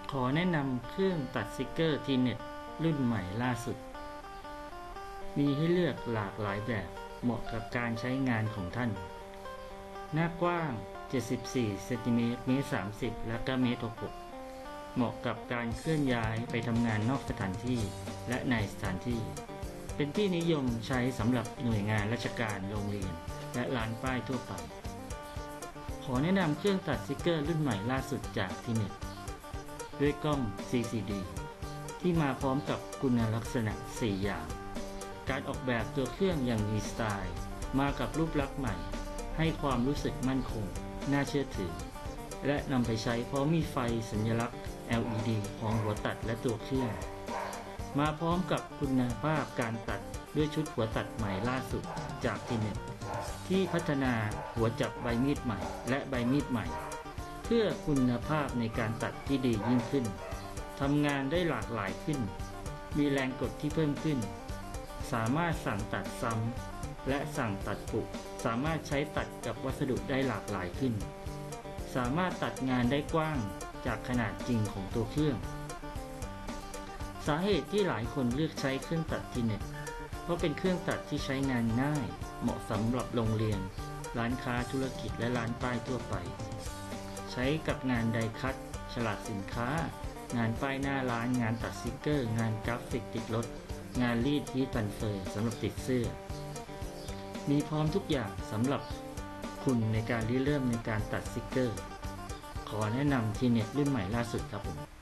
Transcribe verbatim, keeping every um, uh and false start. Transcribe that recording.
ขอแนะนำเครื่องตัดสติกเกอร์ทีเน็ตรุ่นใหม่ล่าสุดมีให้เลือกหลากหลายแบบเหมาะกับการใช้งานของท่านหน้ากว้างเจ็ดสิบสี่เซนติเมตรเมตรสามสิบและก็เมตรหกสิบเหมาะกับการเคลื่อนย้ายไปทำงานนอกสถานที่และในสถานที่เป็นที่นิยมใช้สำหรับหน่วยงานราชการโรงเรียนและร้านป้ายทั่วไปขอแนะนำเครื่องตัดสติกเกอร์รุ่นใหม่ล่าสุดจากทีเน็ตด้วยกล้อง ซี ซี ดี ที่มาพร้อมกับคุณลักษณะสี่อย่างการออกแบบตัวเครื่องอย่างมีสไตล์มากับรูปลักษณ์ใหม่ให้ความรู้สึกมั่นคงน่าเชื่อถือและนำไปใช้พร้อมมีไฟสัญลักษณ์ แอล อี ดี ของหัวตัดและตัวเครื่องมาพร้อมกับคุณภาพการตัดด้วยชุดหัวตัดใหม่ล่าสุดจากทีเน็ตที่พัฒนาหัวจับใบมีดใหม่และใบมีดใหม่เพื่อคุณภาพในการตัดที่ดียิ่งขึ้นทำงานได้หลากหลายขึ้นมีแรงกดที่เพิ่มขึ้นสามารถสั่งตัดซ้ำและสั่งตัดปุกสามารถใช้ตัดกับวัสดุได้หลากหลายขึ้นสามารถตัดงานได้กว้างจากขนาดจริงของตัวเครื่องสาเหตุที่หลายคนเลือกใช้เครื่องตัดทีเน็ตเพราะเป็นเครื่องตัดที่ใช้งานง่ายเหมาะสำหรับโรงเรียนร้านค้าธุรกิจและร้านป้ายทั่วไปใช้กับงานไดคัตฉลากสินค้างานป้ายหน้าร้านงานตัดสติกเกอร์งานกราฟิกติดรถงานรีดฮีททรานสเฟอร์สำหรับติดเสื้อมีพร้อมทุกอย่างสำหรับคุณในการริเริ่มในการตัดสติกเกอร์ขอแนะนำทีเน็ตรุ่นใหม่ล่าสุดครับผม